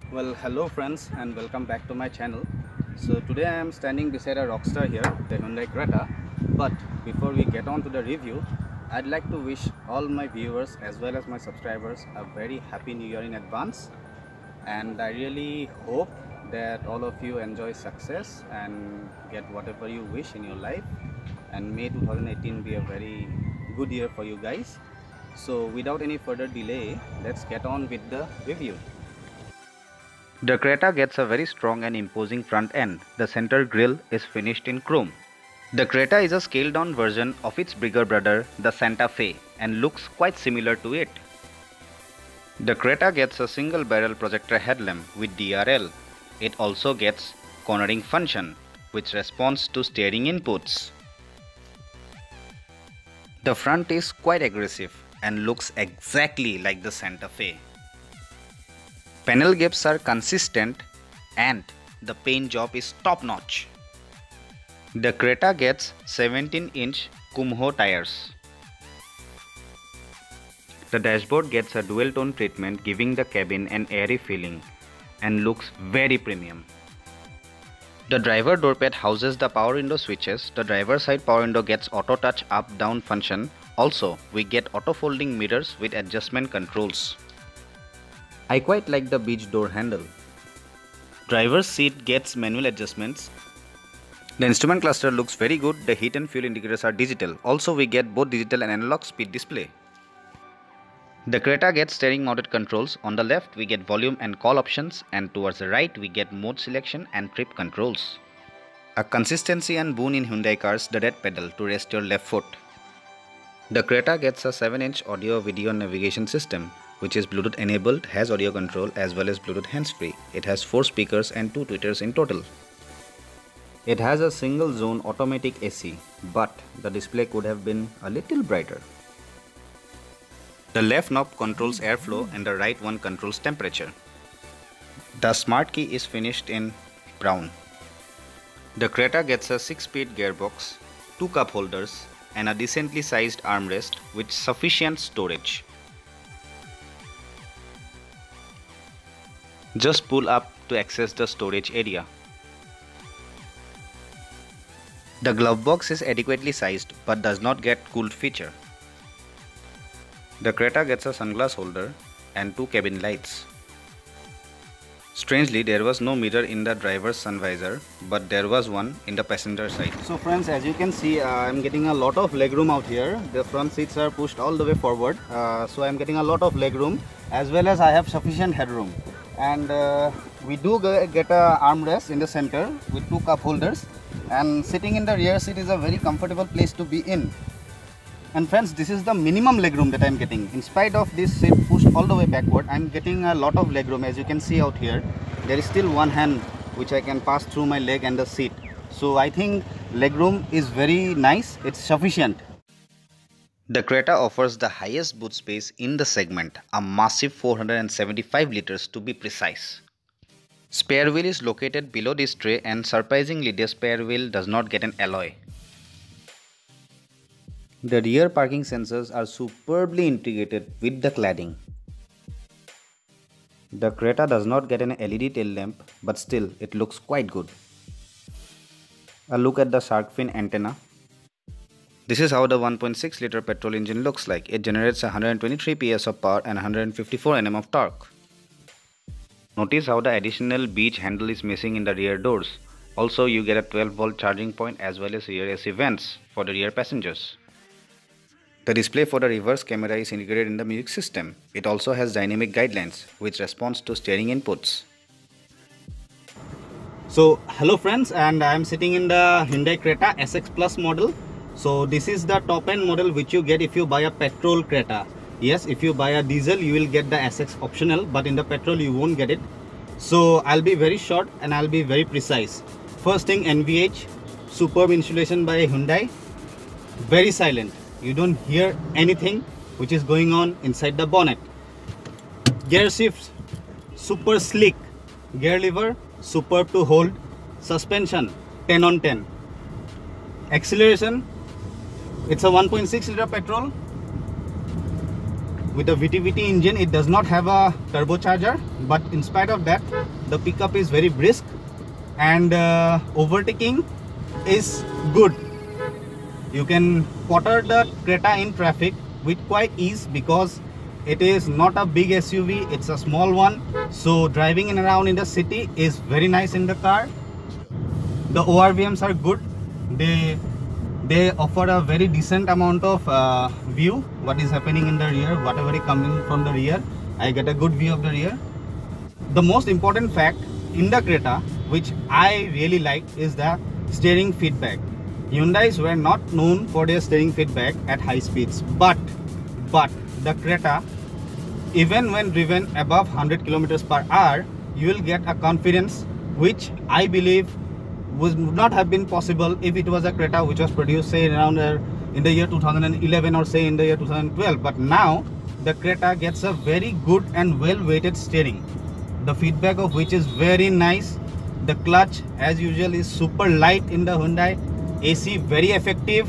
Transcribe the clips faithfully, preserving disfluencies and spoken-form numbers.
Well, hello friends and welcome back to my channel. So today I am standing beside a Rockstar here, the Hyundai Creta. But before we get on to the review, I'd like to wish all my viewers as well as my subscribers a very happy new year in advance. And I really hope that all of you enjoy success and get whatever you wish in your life. And may two thousand eighteen be a very good year for you guys. So without any further delay, let's get on with the review. The Creta gets a very strong and imposing front end. The center grille is finished in chrome. The Creta is a scaled down version of its bigger brother, the Santa Fe, and looks quite similar to it. The Creta gets a single barrel projector headlamp with D R L. It also gets cornering function, which responds to steering inputs. The front is quite aggressive and looks exactly like the Santa Fe. Panel gaps are consistent and the paint job is top notch. The Creta gets seventeen inch Kumho tires. The dashboard gets a dual tone treatment, giving the cabin an airy feeling and looks very premium. The driver door pad houses the power window switches. The driver side power window gets auto touch up down function. Also, we get auto folding mirrors with adjustment controls. I quite like the beach door handle. Driver's seat gets manual adjustments. The instrument cluster looks very good. The heat and fuel indicators are digital. Also, we get both digital and analog speed display. The Creta gets steering mounted controls. On the left, we get volume and call options, and towards the right, we get mode selection and trip controls. A consistency and boon in Hyundai cars, the red pedal to rest your left foot. The Creta gets a seven inch audio video navigation system, which is Bluetooth enabled, has audio control as well as Bluetooth hands-free. It has four speakers and two tweeters in total. It has a single zone automatic A C, but the display could have been a little brighter. The left knob controls airflow and the right one controls temperature. The smart key is finished in brown. The Creta gets a six speed gearbox, two cup holders and a decently sized armrest with sufficient storage. Just pull up to access the storage area. The glove box is adequately sized but does not get cooled feature. The Creta gets a sunglass holder and two cabin lights. Strangely, there was no mirror in the driver's sun visor, but there was one in the passenger side. So friends, as you can see, uh, I'm getting a lot of legroom out here. The front seats are pushed all the way forward, uh, so I'm getting a lot of legroom, as well as I have sufficient headroom. And uh, we do get a armrest in the center with two cup holders, and sitting in the rear seat is a very comfortable place to be in. And friends, this is the minimum legroom that I'm getting. In spite of this seat pushed all the way backward, I'm getting a lot of legroom. As you can see out here, there is still one hand which I can pass through my leg and the seat. So I think legroom is very nice, it's sufficient. The Creta offers the highest boot space in the segment, a massive four hundred seventy-five liters to be precise. Spare wheel is located below this tray, and surprisingly the spare wheel does not get an alloy. The rear parking sensors are superbly integrated with the cladding. The Creta does not get an L E D tail lamp, but still it looks quite good. A look at the shark fin antenna. This is how the one point six liter petrol engine looks like. It generates one hundred twenty-three P S of power and one hundred fifty-four newton meters of torque. Notice how the additional beach handle is missing in the rear doors. Also, you get a twelve volt charging point as well as rear A C vents for the rear passengers. The display for the reverse camera is integrated in the music system. It also has dynamic guidelines which responds to steering inputs. So hello friends, and I am sitting in the Hyundai Creta S X Plus model. So this is the top end model which you get if you buy a petrol Creta. Yes, if you buy a diesel you will get the S X optional, but in the petrol you won't get it. So I'll be very short and I'll be very precise. First thing, N V H, superb insulation by Hyundai, very silent. You don't hear anything which is going on inside the bonnet. Gear shifts, super slick. Gear lever, superb to hold. Suspension, ten on ten. Acceleration, it's a one point six liter petrol. With the V T V T engine, it does not have a turbocharger, but in spite of that, the pickup is very brisk and uh, overtaking is good. You can potter the Creta in traffic with quite ease because it is not a big S U V, it's a small one. So driving in around in the city is very nice in the car. The O R V Ms are good. They they offer a very decent amount of uh, view what is happening in the rear. Whatever is coming from the rear, I get a good view of the rear. The most important fact in the Creta, which I really like, is the steering feedback. Hyundais were not known for their steering feedback at high speeds, but but the Creta, even when driven above one hundred kilometers per hour, you will get a confidence which I believe would not have been possible if it was a Creta which was produced say around uh, in the year two thousand eleven or say in the year two thousand twelve. But now the Creta gets a very good and well weighted steering, the feedback of which is very nice. The clutch as usual is super light in the Hyundai. A C very effective.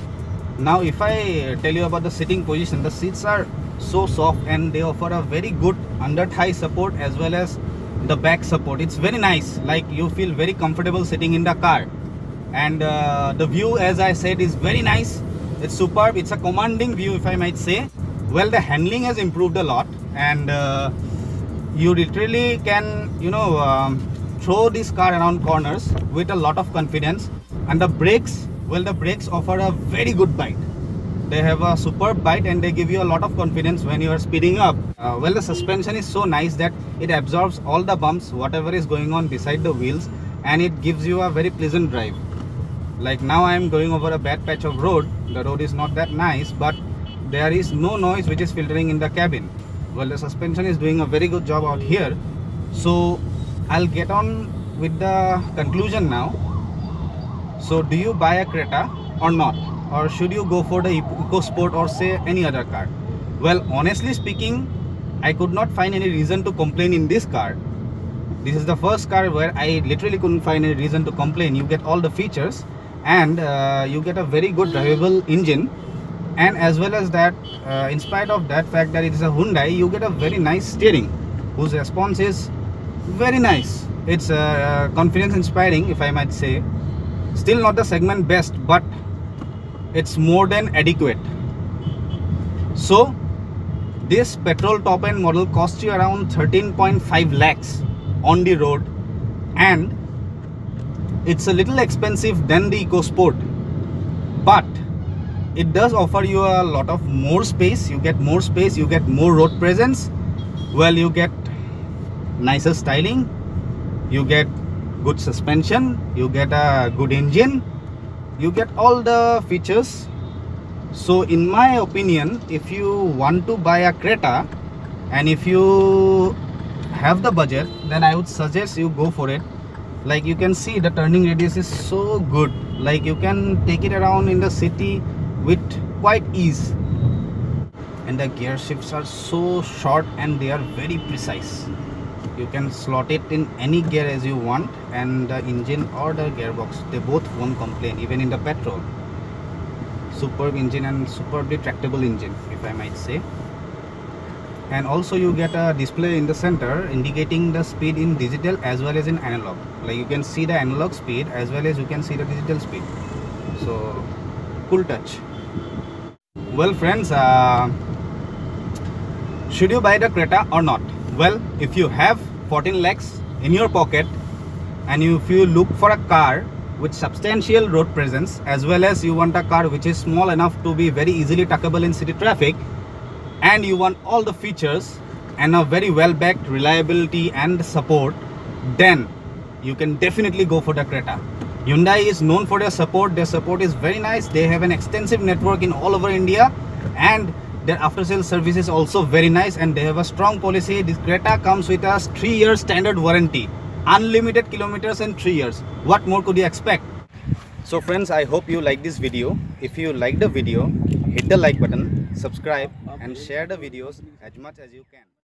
Now if I tell you about the sitting position, the seats are so soft and they offer a very good under thigh support as well as the back support. It's very nice, like you feel very comfortable sitting in the car. And uh, the view, as I said, is very nice. It's superb. It's a commanding view, if I might say. Well, the handling has improved a lot, and uh, you literally can, you know, um, throw this car around corners with a lot of confidence. And the brakes, well, the brakes offer a very good bite. They have a superb bite and they give you a lot of confidence when you are speeding up. Uh, well, the suspension is so nice that it absorbs all the bumps, whatever is going on beside the wheels, and it gives you a very pleasant drive. Like now I am going over a bad patch of road. The road is not that nice, but there is no noise which is filtering in the cabin. Well, the suspension is doing a very good job out here. So I'll get on with the conclusion now. So do you buy a Creta or not? Or should you go for the EcoSport or say any other car? Well, honestly speaking, I could not find any reason to complain in this car. This is the first car where I literally couldn't find any reason to complain. You get all the features and uh, you get a very good drivable engine, and as well as that, uh, in spite of that fact that it is a Hyundai, you get a very nice steering whose response is very nice. It's uh, confidence inspiring, if I might say. Still not the segment best, but it's more than adequate. So this petrol top end model costs you around thirteen point five lakhs on the road, and it's a little expensive than the EcoSport, but it does offer you a lot of more space. You get more space, you get more road presence. Well, you get nicer styling, you get good suspension, you get a good engine, you get all the features. So in my opinion, if you want to buy a Creta and if you have the budget, then I would suggest you go for it. Like you can see, the turning radius is so good, like you can take it around in the city with quite ease, and the gear shifts are so short and they are very precise. You can slot it in any gear as you want, and the engine or the gearbox, they both won't complain, even in the petrol. Superb engine and superbly tractable engine, if I might say. And also you get a display in the center indicating the speed in digital as well as in analog. Like you can see the analog speed as well as you can see the digital speed. So cool touch. Well friends, uh, should you buy the Creta or not? Well, if you have fourteen lakhs in your pocket and if you look for a car with substantial road presence, as well as you want a car which is small enough to be very easily tuckable in city traffic, and you want all the features and a very well backed reliability and support, then you can definitely go for the Creta. Hyundai is known for their support. Their support is very nice. They have an extensive network in all over India, and their after sales service is also very nice, and they have a strong policy. This Creta comes with a three year standard warranty, unlimited kilometers in three years. What more could you expect? So friends, I hope you like this video. If you like the video, hit the like button, subscribe and share the videos as much as you can.